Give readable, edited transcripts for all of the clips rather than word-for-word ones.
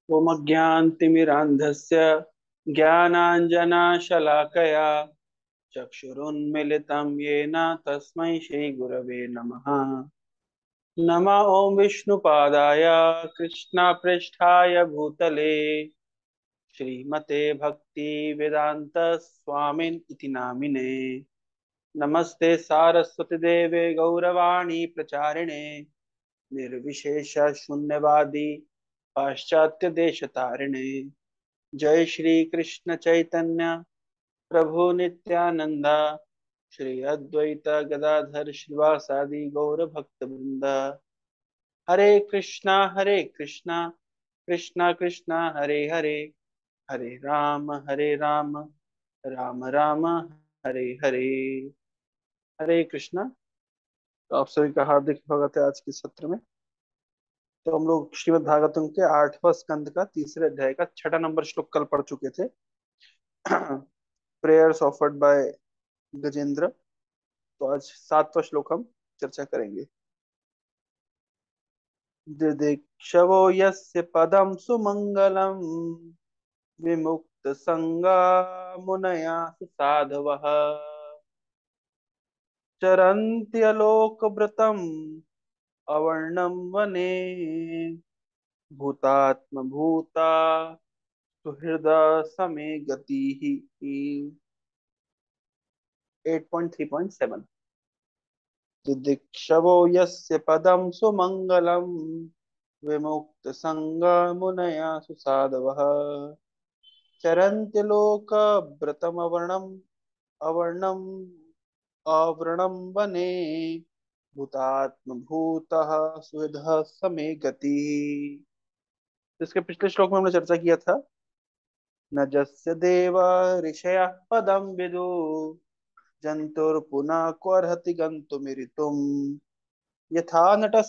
ओमज्ञानतिमिरान्धस्य ज्ञानाञ्जनशलाकया चक्षुरुन्मिलितं येन तस्मै श्रीगुरवे नमः। नमः ॐ विष्णुपादाय कृष्णपृष्ठाय भूतले श्रीमते भक्तिवेदान्त स्वामिन् इति नामिने। नमस्ते सारस्वती देवे गौरवाणी प्रचारिणे निर्विशेष शून्यवादी पाश्चात्य देश तारिणे। जय श्री कृष्ण चैतन्य प्रभु नित्यानंद श्री अद्वैत गदाधर श्रीवासादि गौर भक्त वृंद। हरे कृष्णा कृष्णा कृष्णा हरे हरे, हरे राम राम राम हरे हरे। हरे कृष्णा। तो आप सभी का हार्दिक स्वागत है आज के सत्र में। तो हम लोग श्रीमद् भागवतम के 8वां स्कंद का तीसरे अध्याय का 6 नंबर श्लोक कल पढ़ चुके थे। Prayers offered by Gajendra. तो आज 7वां श्लोक हम चर्चा करेंगे। दिदिक्षवो यस्य पदं सुमंगलम विमुक्त संगा मुनया साधवः चरन्त्यलोकव्रतम् अवर्णम वने भूतात्म भूता सुहृद समे गति। 8.3.7। दिदिक्षवो यस्य पदं सुमंगलम विमुक्त संगा मुनया सुसाधवः चरन्ति लोक व्रतमवर्णम अवर्णम आवरणम वने भूतात्म भूतः सुहृदः समे गति। इसके पिछले श्लोक में हमने चर्चा किया था। न जस्य देव ऋषयः पदं विदु जंतुर्पुनः क्वरहति गन्तुमिरितुम् यथा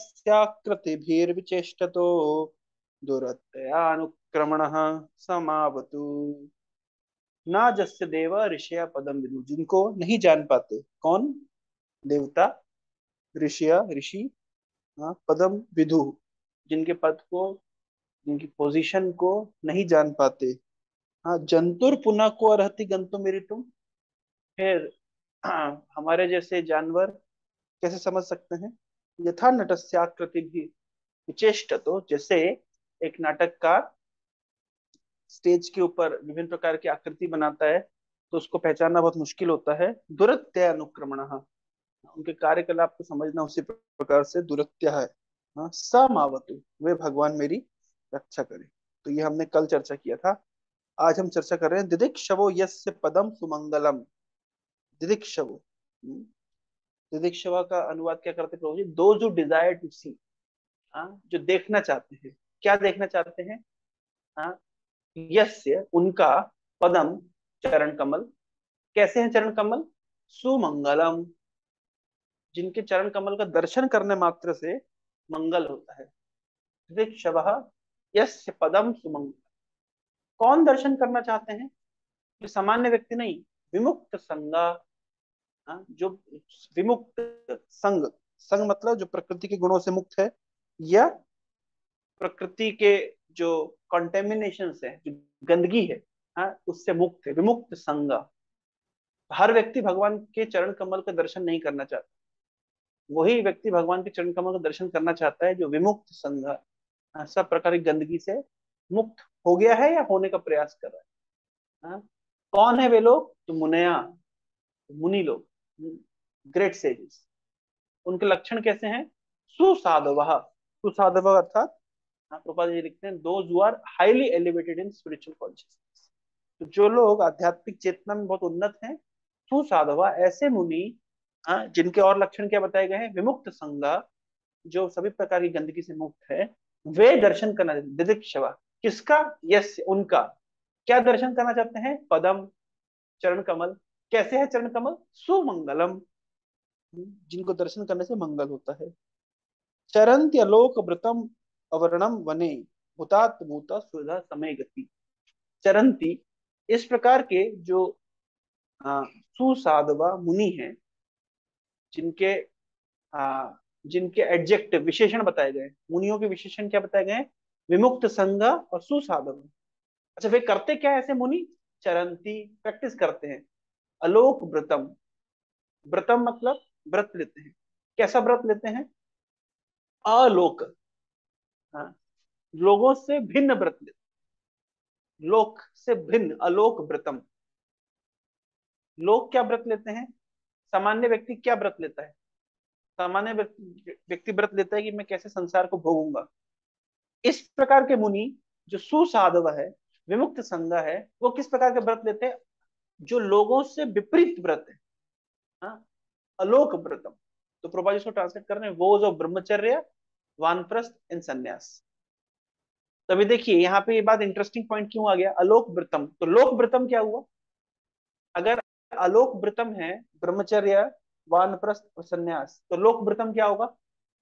नटस्याकृतिभिर्विचेष्टतो दुरत्यनुक्रमणः समावतु। ना जस्य देव ऋषय पदम विदु, जिनको नहीं जान पाते। कौन? देवता, ऋषिया ऋषि। हाँ, पदम विदु, जिनके पद को, जिनकी पोजीशन को नहीं जान पाते। हाँ, जंतुर पुनः को अर्हति गंतुम तुम। फिर हमारे जैसे जानवर कैसे समझ सकते हैं? यथा नटस्याकृति भी विचेष्ट, तो जैसे एक नाटककार स्टेज के ऊपर विभिन्न प्रकार की आकृति बनाता है तो उसको पहचानना बहुत मुश्किल होता है। दुरत्य अनुक्रमण, उनके कार्यकलाप को समझना उसी प्रकार से दुरत्य है। हाँ, समावतु, वे भगवान मेरी रक्षा करे। तो ये हमने कल चर्चा किया था। आज हम चर्चा कर रहे हैं दिदिक्षवो यस्य पदम सुमंगलम। दिदिक्षवो, दिदिक्षवा का अनुवाद क्या करते प्रभु जी? दो जो डिजायर टू सी, जो देखना चाहते हैं। क्या देखना चाहते हैं? हाँ, यस्य, उनका, पदम, चरण कमल। कैसे हैं चरण कमल? सुमंगलम, जिनके चरण कमल का दर्शन करने मात्र से मंगल होता है। दिदिक्षवः यस्य पदम सुमंगल। कौन दर्शन करना चाहते हैं? जो सामान्य व्यक्ति नहीं, विमुक्त संगा। जो विमुक्त संग, संग मतलब जो प्रकृति के गुणों से मुक्त है, या प्रकृति के जो कॉन्टेमिनेशन है, जो गंदगी है, उससे मुक्त है, विमुक्त संगा। हर व्यक्ति भगवान के चरण कमल का दर्शन नहीं करना चाहता। वही व्यक्ति भगवान के चरण कमल का दर्शन करना चाहता है जो विमुक्त संग, सब प्रकार की गंदगी से मुक्त हो गया है या होने का प्रयास कर रहा है। कौन है वे लोग? तो मुनया, मुनि लोग, ग्रेट सेजेस। उनके लक्षण कैसे हैं? सुसाधव, सुसाधव अर्थात, प्रभुपाद जी लिखते हैं, those who are highly elevated in spiritual consciousness. तो जो लोग आध्यात्मिक चेतना में बहुत उन्नत हैं, सुसाधव, ऐसे मुनि, जिनके और लक्षण क्या बताए गए हैं? विमुक्त संगा, जो सभी प्रकार की गंदगी से मुक्त है, वे दर्शन करना। दिदिक्षवा किसका? यस, उनका। क्या दर्शन करना चाहते हैं? पदम, चरण कमल। कैसे है चरण कमल? सुमंगलम, जिनको दर्शन करने से मंगल होता है। चरंत्यलोक व्रतम अवर्णम वने भूतात भूत सुधा समय गति। चरंती, इस प्रकार के जो सुसाधवा मुनि हैं, जिनके जिनके एडजेक्टिव, विशेषण बताए गए। मुनियों के विशेषण क्या बताए गए? विमुक्त संग और सुसाधव। अच्छा वे करते क्या है ऐसे मुनि? चरंती, प्रैक्टिस करते हैं। अलोक व्रतम, व्रतम मतलब व्रत लेते हैं। कैसा व्रत लेते हैं? अलोक, हाँ, लोगों से भिन्न व्रत लेते, लोक से भिन्न, अलोक व्रतम। लोग क्या व्रत लेते हैं? सामान्य व्यक्ति क्या व्रत लेता है? सामान्य व्यक्ति व्रत लेता है कि मैं कैसे संसार को भोगूंगा। इस प्रकार के मुनि जो सुसाधव है, विमुक्त संग है, वो किस प्रकार के व्रत लेते हैं? जो लोगों से विपरीत व्रत है, हाँ, अलोक व्रतम। तो प्रभा जी इसको ट्रांसलेट कर रहे हैं, वो जो ब्रह्मचर्य, वानप्रस्थ एंड संन्यास। तभी देखिए यहाँ पे ये बात इंटरेस्टिंग पॉइंट क्यों आ गया, अलोक व्रतम। तो लोक व्रतम क्या हुआ? अगर अलोक व्रतम है ब्रह्मचर्य, वानप्रस्थ और संन्यास, तो लोक व्रतम क्या होगा?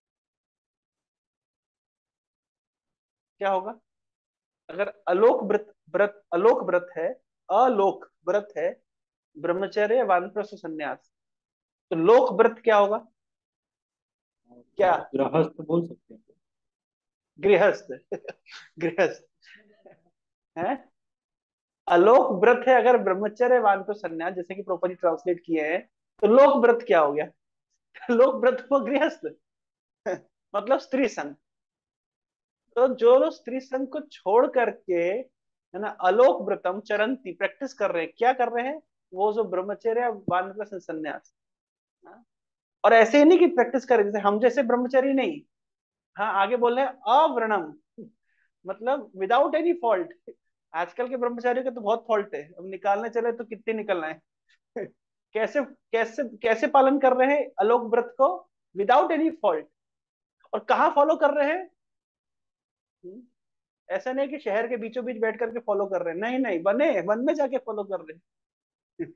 क्या होगा? अगर अलोक व्रत, व्रत अलोक व्रत है, अलोक व्रत है ब्रह्मचर्य, वानप्रस्थ और संन्यास, तो लोक व्रत क्या होगा? क्या? गृहस्थ बोल सकते हैं। गृहस्थ। गृहस्थ है। अलोक व्रत है अगर ब्रह्मचर्य, वानप्रस्थ, संन्यास, जैसे कि प्रॉपर्ली ट्रांसलेट किए हैं, तो लोक व्रत क्या हो गया? लोक व्रत को गृहस्थ, मतलब स्त्री संग। तो जो लोग स्त्री संग को छोड़ करके, है ना, अलोक व्रतम चरंती, प्रैक्टिस कर रहे हैं, क्या कर रहे हैं? वो जो ब्रह्मचर्य, वानप्रस्थ, संन्यास, हाँ? और ऐसे ही नहीं कि प्रैक्टिस करें जैसे हम जैसे ब्रह्मचारी नहीं, हाँ, आगे बोल रहे हैं अव्रणम, मतलब विदाउट एनी फॉल्ट। आजकल के ब्रह्मचारियों के तो बहुत फॉल्ट है, अब निकालने चले तो कितने निकलना है। कैसे कैसे कैसे पालन कर रहे हैं अलोक व्रत को? Without any fault. और कहाँ फॉलो कर रहे हैं? हम्म, ऐसा नहीं कि शहर के बीचों बीच बैठ करके फॉलो कर रहे हैं, नहीं नहीं, बने वन में जाके फॉलो कर रहे हैं।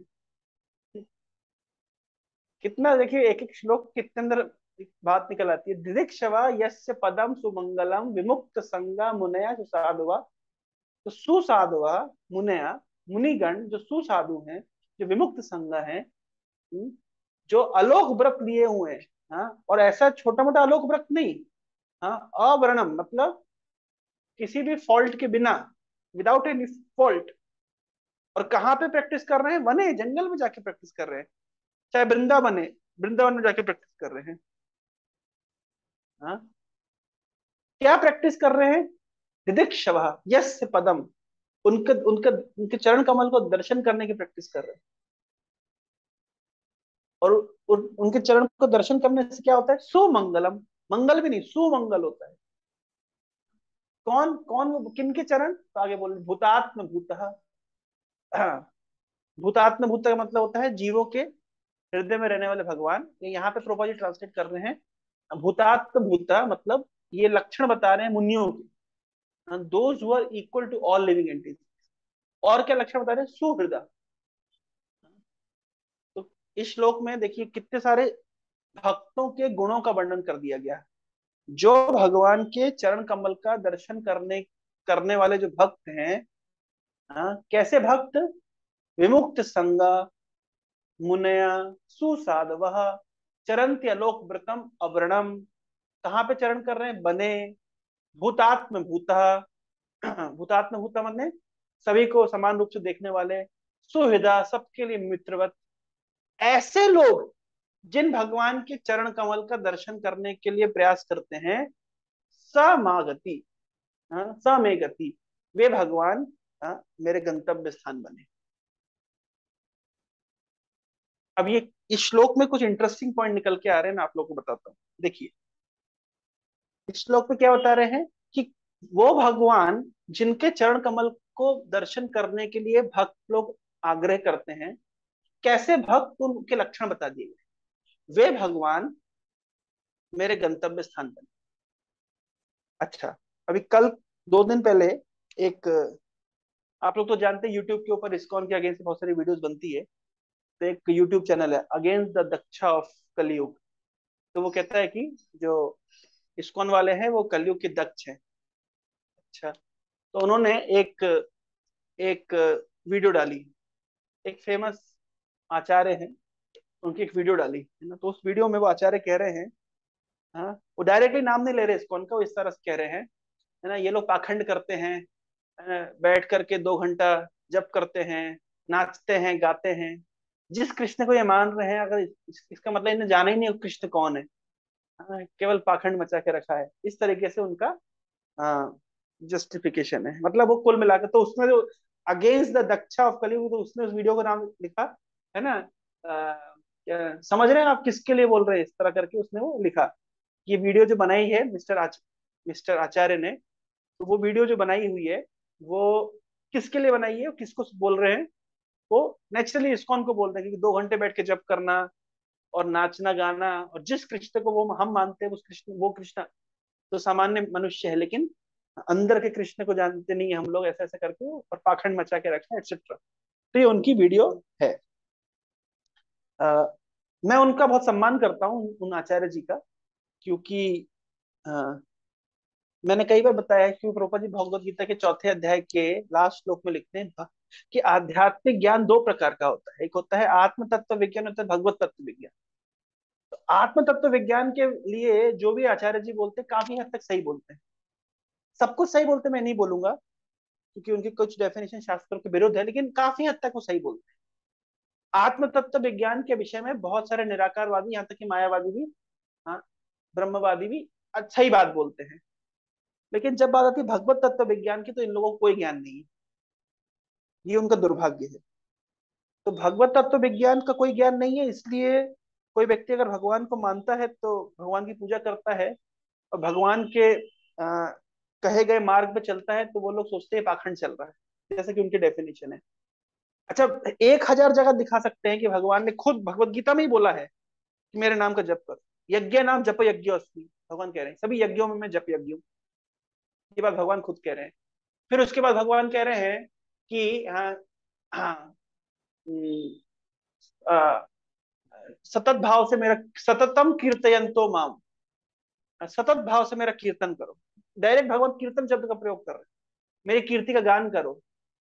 कितना देखिए, एक एक श्लोक कितने अंदर एक बात निकल आती है। दिदिक्षवा यस्य पदम सुमंगलम विमुक्त संगा मुनया सुसाधुवा। तो सुसाधुवा, मुनया, मुनिगण जो सुसाधु हैं, जो विमुक्त संग हैं, जो अलोक व्रत लिए हुए हैं, हाँ, और ऐसा छोटा मोटा अलोक व्रत नहीं, हाँ, अवर्णम मतलब किसी भी फॉल्ट के बिना, विदाउट एनी फॉल्ट। और कहाँ पे प्रैक्टिस कर रहे हैं? वने, जंगल में जाके प्रैक्टिस कर रहे हैं। चाहे वृंदावन है, वृंदावन में जाके प्रैक्टिस कर रहे हैं, हाँ। क्या प्रैक्टिस कर रहे हैं? दिदिक्षव यस्य पदम, उनके उनके उनके चरण कमल को दर्शन करने की प्रैक्टिस कर रहे हैं। और उनके चरण को दर्शन करने से क्या होता है? सुमंगलम, मंगल भी नहीं, सुमंगल होता है। कौन कौन? किन के चरण? तो आगे बोल, भूतात्म भूत, भूतात्म भूत का मतलब होता है जीवों के हृदय में रहने वाले भगवान। ये यहाँ पे प्रोपा जी ट्रांसलेट कर रहे हैं। भूतात्म भूता मतलब ये लक्षण बता रहे हैं मुनियों के, those who are equal to all living entities. और क्या लक्षण बता रहे हैं? सुहृदा। तो इस श्लोक में देखिए कितने सारे भक्तों के गुणों का वर्णन कर दिया गया है। जो भगवान के चरण कमल का दर्शन करने करने वाले जो भक्त हैं, हाँ, कैसे भक्त? विमुक्त संगा, मुनया, सुसाधव, चरंत्य आलोक व्रतम अवर्णम। कहाँ पे चरण कर रहे हैं? बने। भूतात्म भूत, भूतात्म भूत मतलब सभी को समान रूप से देखने वाले, सुहृदा सबके लिए मित्रवत। ऐसे लोग जिन भगवान के चरण कमल का दर्शन करने के लिए प्रयास करते हैं, समागति, हाँ, समे गति, वे भगवान, हाँ, मेरे गंतव्य स्थान बने। अब ये इस श्लोक में कुछ इंटरेस्टिंग पॉइंट निकल के आ रहे हैं, मैं आप लोगों को बताता हूँ। देखिए इस श्लोक में क्या बता रहे हैं कि वो भगवान जिनके चरण कमल को दर्शन करने के लिए भक्त लोग आग्रह करते हैं, कैसे भक्त, उनके लक्षण बता दिए गए। वे भगवान मेरे गंतव्य स्थान बने। अच्छा, अभी कल 2 दिन पहले एक, आप लोग तो जानते हैं यूट्यूब के ऊपर इस्कॉन के अगेंस्ट बहुत सारी वीडियोस बनती है। तो एक यूट्यूब चैनल है against the Daksha of Kaliyug. तो वो कहता है कि जो इस्कॉन वाले हैं वो कलयुग के दक्ष हैं। अच्छा, तो उन्होंने एक एक वीडियो डाली। एक फेमस आचार्य हैं, उनकी एक वीडियो डाली है ना। तो उस वीडियो में वो आचार्य कह रहे हैं, हाँ, वो डायरेक्टली नाम नहीं ले रहे इस्कॉन का, वो इस तरह से कह रहे हैं है ना, ये लोग पाखंड करते हैं, बैठ करके 2 घंटा जप करते हैं, नाचते हैं, गाते हैं। जिस कृष्ण को ये मान रहे हैं, अगर इसका मतलब इन्हें जाना ही नहीं है कृष्ण कौन है। केवल पाखंड मचा के रखा है, इस तरीके से उनका जस्टिफिकेशन है। मतलब वो कुल मिलाकर, तो उसने जो against the Daksha of Kaliyug, तो उसने उस वीडियो का नाम लिखा, है ना, समझ रहे हैं आप किसके लिए बोल रहे हैं, इस तरह करके उसने वो लिखा। ये वीडियो जो बनाई है मिस्टर आचार्य ने, तो वो वीडियो जो बनाई हुई है, वो किसके लिए बनाई है, किसको बोल रहे हैं? वो नेचुरली इस्कॉन को बोल रहे हैं, क्योंकि 2 घंटे बैठ के जप करना और नाचना गाना, और जिस कृष्ण को वो हम मानते हैं, उस कृष्ण, वो कृष्ण तो सामान्य मनुष्य है, लेकिन अंदर के कृष्ण को जानते नहीं है हम लोग, ऐसा ऐसा करके और पाखंड मचा के रखा है, एक्सेट्रा। तो ये उनकी वीडियो है। आ, मैं उनका बहुत सम्मान करता हूँ, उन आचार्य जी का, क्योंकि आ, मैंने कई बार बताया है कि प्रभुपाद जी भगवत गीता के 4 अध्याय के लास्ट श्लोक में लिखते हैं कि आध्यात्मिक ज्ञान 2 प्रकार का होता है, एक होता है आत्म तत्व विज्ञान, होता है भगवत तत्व विज्ञान। तो आत्म तत्व विज्ञान के लिए जो भी आचार्य जी बोलते हैं, काफी हद तक सही बोलते हैं। सब कुछ सही बोलते मैं नहीं बोलूंगा, क्योंकि उनकी कुछ डेफिनेशन शास्त्रों के विरुद्ध है, लेकिन काफी हद तक वो सही बोलते हैं। आत्म तत्व विज्ञान के विषय में बहुत सारे निराकारवादी, यहाँ तक कि मायावादी भी, हाँ, ब्रह्मवादी भी अच्छा ही बात बोलते हैं। लेकिन जब बात आती है भगवत तत्व विज्ञान की, तो इन लोगों को कोई ज्ञान नहीं है। ये उनका दुर्भाग्य है। तो भगवत तत्व विज्ञान का कोई ज्ञान नहीं है, इसलिए कोई व्यक्ति अगर भगवान को मानता है, तो भगवान की पूजा करता है और भगवान के कहे गए मार्ग पे चलता है, तो वो लोग सोचते हैं पाखंड चल रहा है, जैसे कि उनकी डेफिनेशन है। अच्छा, 1,000 जगह दिखा सकते हैं कि भगवान ने खुद भगवत गीता में ही बोला है कि मेरे नाम का जप करो, यज्ञ नाम जप यज्ञ अस्मि, भगवान कह रहे हैं सभी यज्ञों में मैं जप यज्ञ हूँ। ये बात भगवान खुद कह रहे हैं। फिर उसके बाद भगवान कह रहे हैं कि हाँ, हाँ, हम्म, आ, सतत भाव से मेरा, सततम कीर्तयंतो माम, सतत भाव से मेरा कीर्तन करो। डायरेक्ट भगवान कीर्तन शब्द का प्रयोग कर रहे हैं, मेरी कीर्ति का गान करो।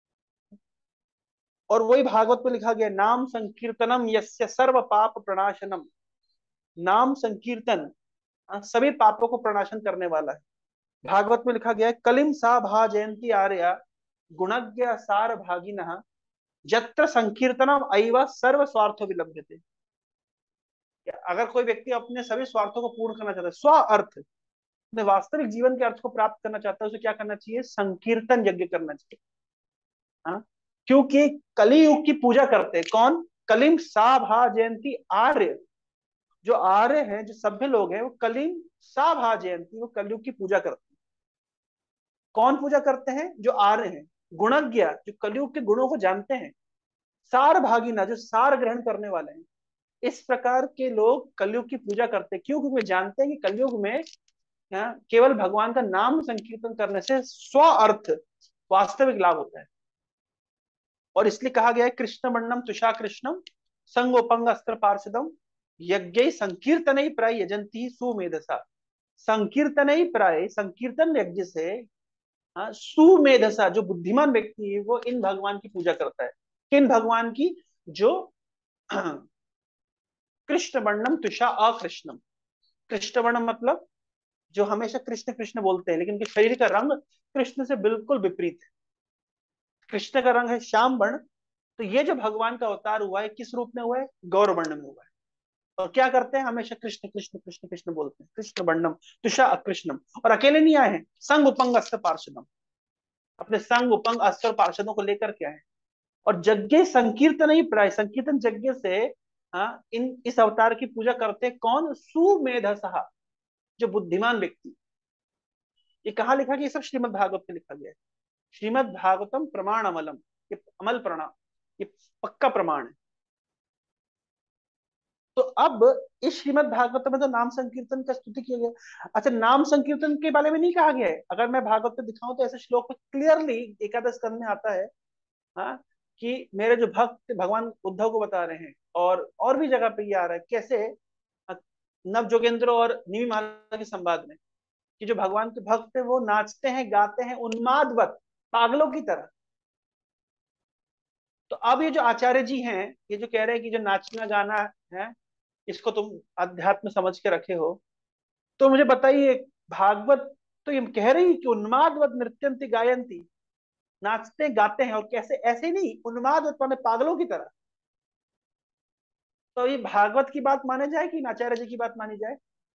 और वही भागवत में लिखा गया, नाम संकीर्तनम यस्य सर्व पाप प्रणाशनम। नाम संकीर्तन सभी पापों को प्रणाशन करने वाला है। भागवत में लिखा गया है, कलिम सा भा जयंती आर्या गुणज्ञ सार भागिनः जत्र संकीर्तनम अइव सर्व स्वार्थो विलभ्यते। अगर कोई व्यक्ति अपने सभी स्वार्थों को पूर्ण करना चाहता है, स्व अर्थ, अपने वास्तविक जीवन के अर्थ को प्राप्त करना चाहता है, उसे क्या करना चाहिए? संकीर्तन यज्ञ करना चाहिए। हाँ, क्योंकि कलियुग की पूजा करते हैं कौन? कलिम सा भा जयंती आर्य, जो आर्य हैं, जो सभ्य लोग हैं, वो कलिम सा भा जयंती, वो कलयुग की पूजा करते हैं। कौन पूजा करते हैं? जो आर्य हैं, गुणज्ञ, जो कलयुग के गुणों को जानते हैं, सार भागीना, जो सार ग्रहण करने वाले हैं। इस प्रकार के लोग कलयुग की पूजा करते हैं। क्यों? क्योंकि वे जानते हैं कि कलयुग में केवल भगवान का नाम संकीर्तन करने से स्व अर्थ, वास्तविक लाभ होता है। और इसलिए कहा गया है, कृष्ण वर्णम तुषा कृष्णम संगोपंग अस्त्र पार्षदम यज्ञ संकीर्तन ही प्राय यजंती सुमेधसा। संकीर्तन ही प्राय, संकीर्तन यज्ञ से, सुमेधसा, जो बुद्धिमान व्यक्ति है, वो इन भगवान की पूजा करता है। किन भगवान की? जो कृष्ण वर्णम तुषा अकृष्णम। कृष्ण वर्णम मतलब जो हमेशा कृष्ण कृष्ण बोलते हैं, लेकिन उनके शरीर का रंग कृष्ण से बिल्कुल विपरीत है। कृष्ण का रंग है श्याम वर्ण। तो ये जो भगवान का अवतार हुआ है, किस रूप में हुआ है? गौर वर्ण में हुआ है। और क्या करते हैं? हमेशा कृष्ण कृष्ण कृष्ण कृष्ण बोलते हैं, कृष्ण वर्णम तुषा अकृष्णम। और अकेले नहीं आए हैं, संग उपंग अस्त्र पार्षदम, अपने संग उपंग अस्त्र पार्षदों को लेकर के आए। और यज्ञ संकीर्तन ही प्राय, संकीर्तन यज्ञ से इन इस अवतार की पूजा करते हैं कौन? सुमेधसः, जो बुद्धिमान व्यक्ति। ये कहा लिखा कि ये सब श्रीमद् भागवत में लिखा गया है। श्रीमद् भागवतम प्रमाण अमलम, ये अमल प्रमाण, ये पक्का प्रमाण है। तो अब इस श्रीमद् भागवत में तो नाम संकीर्तन का स्तुति किया गया। अच्छा, नाम संकीर्तन के बारे में नहीं कहा गया है। अगर मैं भागवत में दिखाऊं, तो ऐसे श्लोक में क्लियरली एकादश स्कंद में आता है, हाँ, कि मेरे जो भक्त भगवान उद्धव को बता रहे हैं, और भी जगह पे ये आ रहा है, कैसे नव जोगेंद्र और निमिमाला के संवाद में, कि जो भगवान के भक्त है, वो नाचते हैं, गाते हैं उन्मादवत, पागलों की तरह। तो अब ये जो आचार्य जी हैं, ये जो कह रहे हैं कि जो नाचना गाना है, इसको तुम अध्यात्म समझ के रखे हो, तो मुझे बताइए, भागवत तो ये कह रही कि उन्मादवत नृत्यंती गायंती, नाचते गाते हैं, और कैसे, ऐसे नहीं, उन्माद माने पागलों की तरह। तो ये भागवत की बात माने जाए कि आचार्य जी की बात मानी जाए?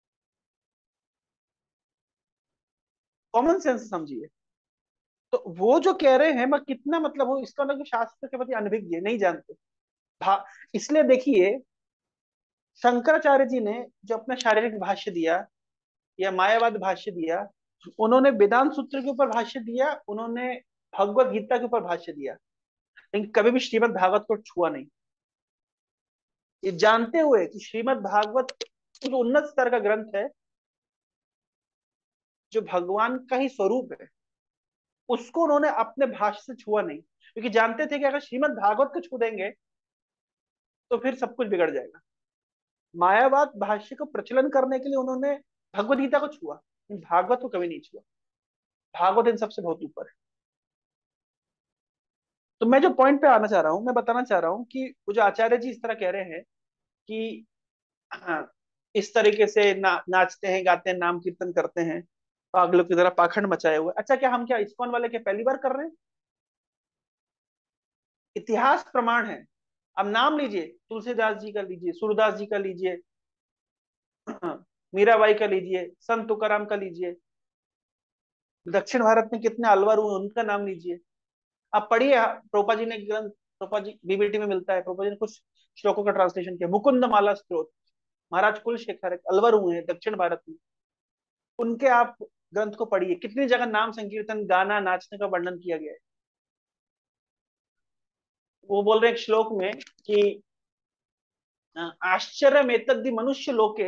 कॉमन सेंस समझिए। तो वो जो कह रहे हैं, मैं कितना मतलब वो, इसका मतलब शास्त्र के प्रति अनभिज्ञ है, नहीं जानते। भा इसलिए देखिए, शंकराचार्य जी ने जो अपना शारीरिक भाष्य दिया या मायावाद भाष्य दिया, उन्होंने वेदांत सूत्र के ऊपर भाष्य दिया, उन्होंने भगवत गीता के ऊपर भाष्य दिया, लेकिन कभी भी श्रीमद् भागवत को छुआ नहीं। ये जानते हुए कि श्रीमद् भागवत उस उन्नत स्तर का ग्रंथ है जो भगवान का ही स्वरूप है, उसको उन्होंने अपने भाष्य से छुआ नहीं, क्योंकि जानते थे कि अगर श्रीमद् भागवत को छू देंगे तो फिर सब कुछ बिगड़ जाएगा। मायावाद भाष्य को प्रचलन करने के लिए उन्होंने भगवद गीता को छुआ, भागवत को कभी नहीं छुआ। भागवत इन सबसे बहुत ऊपर है। तो मैं जो पॉइंट पे आना चाह रहा हूँ, मैं बताना चाह रहा हूँ कि वो जो आचार्य जी इस तरह कह रहे हैं कि हाँ, इस तरीके से नाचते हैं, गाते हैं, नाम कीर्तन करते हैं, पागलों की तरह पाखंड मचाए हुए। अच्छा, क्या हम, क्या इस्कॉन वाले क्या पहली बार कर रहे हैं? इतिहास प्रमाण है। अब नाम लीजिए, तुलसीदास जी का लीजिए, सूरदास जी का लीजिए, मीराबाई का लीजिए, संत तुकाराम का लीजिए, दक्षिण भारत में कितने अलवर हुए उनका नाम लीजिए। आप पढ़िए, प्रोपा जी ने ग्रंथ, प्रोपा जी बीबीटी में मिलता है, प्रोपा जी ने कुछ श्लोकों का ट्रांसलेशन किया, मुकुंद माला स्त्रोत, महाराज कुलशेखर एक अलवर हुए हैं दक्षिण भारत में, उनके आप ग्रंथ को पढ़िए, कितनी जगह नाम संकीर्तन, गाना, नाचने का वर्णन किया गया है। वो बोल रहे हैं एक श्लोक में कि आश्चर्य में तद्धि मनुष्य लोके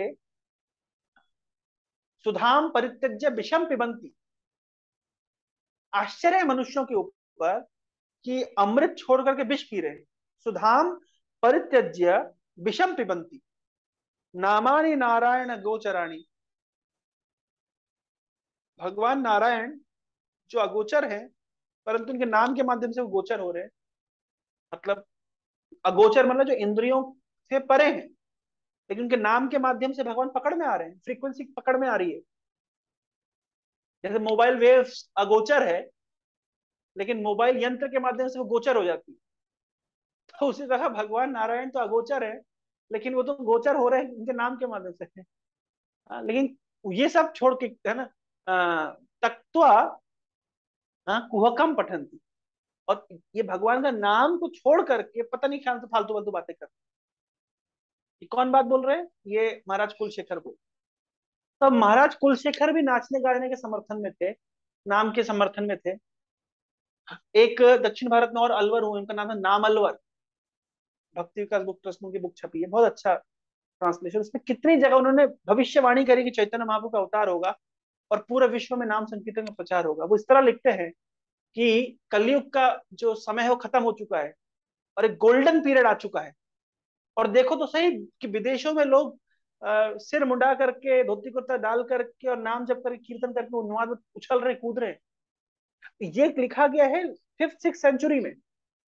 सुधाम परित्यज्य विषम पिबंती। आश्चर्य है मनुष्यों के ऊपर कि अमृत छोड़ करके विष पी रहे हैं। सुधाम परित्यज्य विषम पिबंती, नामानि नारायण गोचराणी। भगवान नारायण जो अगोचर है, परंतु उनके नाम के माध्यम से वो गोचर हो रहे हैं। मतलब अगोचर मतलब जो इंद्रियों से परे हैं, लेकिन उनके नाम के माध्यम से भगवान पकड़ में आ रहे हैं, फ्रीक्वेंसी पकड़ में आ रही है। जैसे मोबाइल वेव्स अगोचर है, लेकिन मोबाइल यंत्र के माध्यम से वो गोचर हो जाती है। तो उसी तरह भगवान नारायण तो अगोचर है, लेकिन वो तो गोचर हो रहे हैं उनके नाम के माध्यम से। लेकिन ये सब छोड़ के है ना, तत्वा कुहकम पठंती, और ये भगवान का नाम को छोड़ करके पता नहीं क्या फालतू फालतू बातें करते। ये कौन बात बोल रहे हैं? ये महाराज कुलशेखर को। तब महाराज कुलशेखर भी नाचने गाने के समर्थन में थे, नाम के समर्थन में थे। एक दक्षिण भारत में और अलवर हुए, उनका नाम है नाम अलवर, भक्ति विकास बुक ट्रस्ट में उनकी बुक छपी है, बहुत अच्छा ट्रांसलेशन। उसमें कितनी जगह उन्होंने भविष्यवाणी करी कि चैतन्य महाप्रभु का अवतार होगा और पूरे विश्व में नाम संकीर्तन का प्रचार होगा। वो इस तरह लिखते हैं कि कलयुग का जो समय है वो खत्म हो चुका है और एक गोल्डन पीरियड आ चुका है। और देखो तो सही कि विदेशों में लोग सिर मुंडा करके, धोती कुर्ता डाल करके और नाम जप करके, कीर्तन करके उन्माद में उछल रहे, कूद रहे। ये लिखा गया है 5th-6th सेंचुरी में।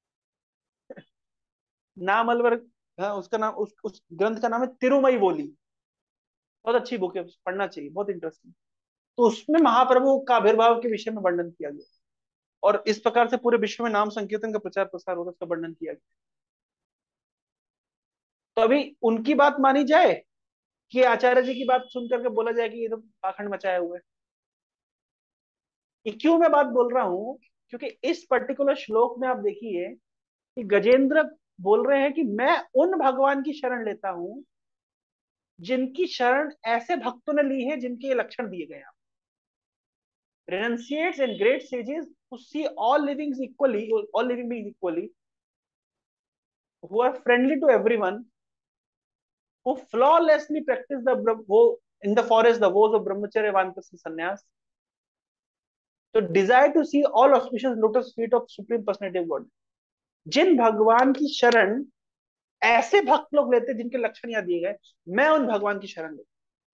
नाम अलवर, हाँ, उसका नाम, उस ग्रंथ का नाम है तिरुमई बोली। बहुत अच्छी बुक है, पढ़ना चाहिए, बहुत इंटरेस्टिंग। तो उसमें महाप्रभु का आविर्भाव के विषय में वर्णन किया गया, और इस प्रकार से पूरे विश्व में नाम संकीर्तन का प्रचार प्रसार होगा, उसका वर्णन किया गया। तो अभी उनकी बात मानी जाए कि आचार्य जी की बात सुन करके बोला जाए कि ये तो पाखंड मचाया हुआ है? ये क्यों मैं बात बोल रहा हूँ? क्योंकि इस पर्टिकुलर श्लोक में आप देखिए कि गजेंद्र बोल रहे हैं कि मैं उन भगवान की शरण लेता हूं जिनकी शरण ऐसे भक्तों ने ली है जिनके ये लक्षण दिए गए हैं। renunciates and great sages who see all livings equally, all living beings equally, who are friendly to everyone, who flawlessly practice the wo in the forest the vows of brahmacharya, vanprastha, sannyas, तो desire to see all auspicious lotus feet of supreme personality of God। जिन भगवान की शरण ऐसे भक्त लोग लेते जिनके लक्षण यहाँ दिए गए, मैं उन भगवान की शरण लेता।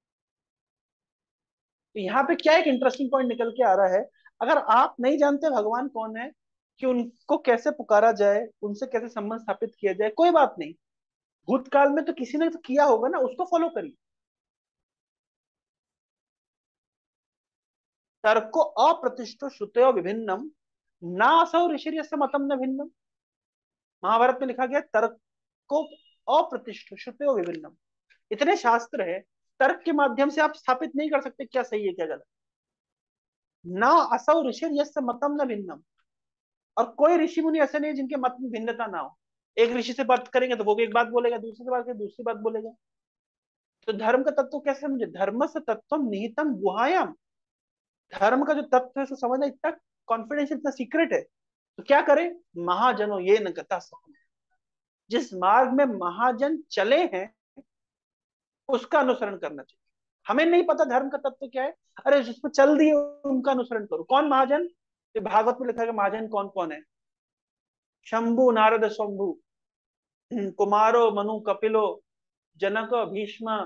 तो यहाँ पे क्या एक इंटरेस्टिंग पॉइंट निकल के आ रहा है, अगर आप नहीं जानते भगवान कौन है, कि उनको कैसे पुकारा जाए, उनसे कैसे संबंध स्थापित किया जाए, कोई बात नहीं, भूतकाल में तो किसी ने तो किया होगा ना, उसको फॉलो करिए। तर्को अप्रतिष्ठो श्रुतयो विभिन्नम ना असौ ऋषिर्यस्य मतम न भिन्नम। महाभारत में लिखा गया तर्क को अप्रतिष्ठित श्रुतयो विभिन्नम। इतने शास्त्र है, तर्क के माध्यम से आप स्थापित नहीं कर सकते क्या सही है क्या गलत। ना असौ ऋषि यस्य मतम न भिन्नम। और कोई ऋषि मुनि ऐसे नहीं जिनके मत में भिन्नता ना हो। एक ऋषि से बात करेंगे तो वो भी एक बात बोलेगा, दूसरे से बात करेंगे दूसरी बात बोलेगा। तो धर्म का तत्व कैसे समझे? धर्म से तत्व निहितम गुहायाम। धर्म का जो तत्व है उसको समझना इतना कॉन्फिडेंशियल, इतना सीक्रेट है। तो क्या करें? महाजनों ये न गता सपने। जिस मार्ग में महाजन चले हैं उसका अनुसरण करना चाहिए। हमें नहीं पता धर्म का तत्व क्या है, अरे जिसमें चल दिए उनका अनुसरण करो। कौन महाजन? ये भागवत में लिखा है महाजन कौन कौन है। शंभु नारद शंभु, कुमारो मनु कपिलो, जनक भीष्म,